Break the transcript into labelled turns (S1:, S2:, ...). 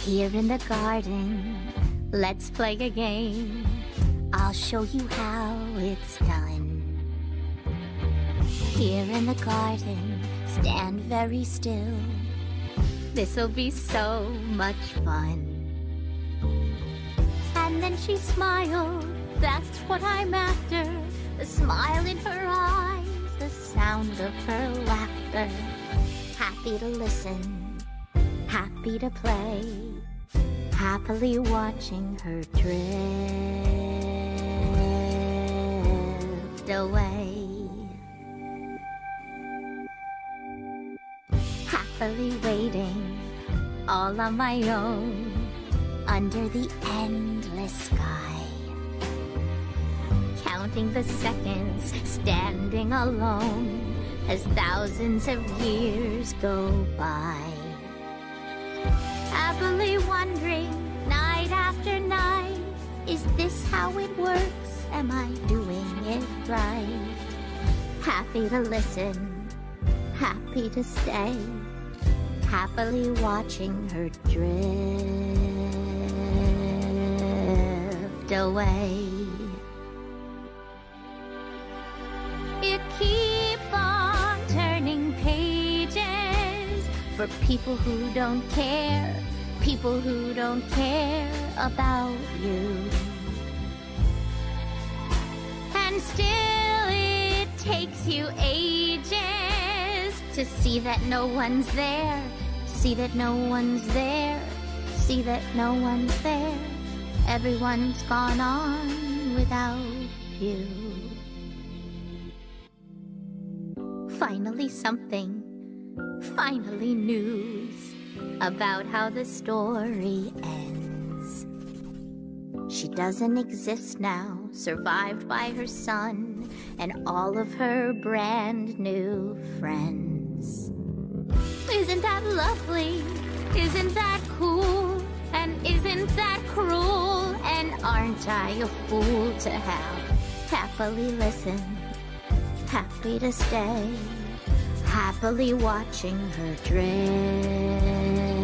S1: Here in the garden, let's play a game. I'll show you how it's done. Here in the garden, stand very still. This'll be so much fun. And then she smiled, that's what I'm after. The smile in her eyes, the sound of her laughter. Happy to listen, happy to play, happily watching her drift away. Happily waiting, all on my own, under the endless sky. Counting the seconds, standing alone, as thousands of years go by. Happily wondering, night after night, is this how it works? Am I doing it right? Happy to listen, happy to stay, happily watching her drift away. You keep on turning pages for people who don't care, people who don't care about you. And still it takes you ages to see that no one's there, see that no one's there, see that no one's there. Everyone's gone on without you. Finally something, finally news about how the story ends. She doesn't exist now, survived by her son and all of her brand new friends. Isn't that lovely? Isn't that cool? And isn't that cruel? And aren't I a fool to have happily listened, happy to stay, happily watching her drift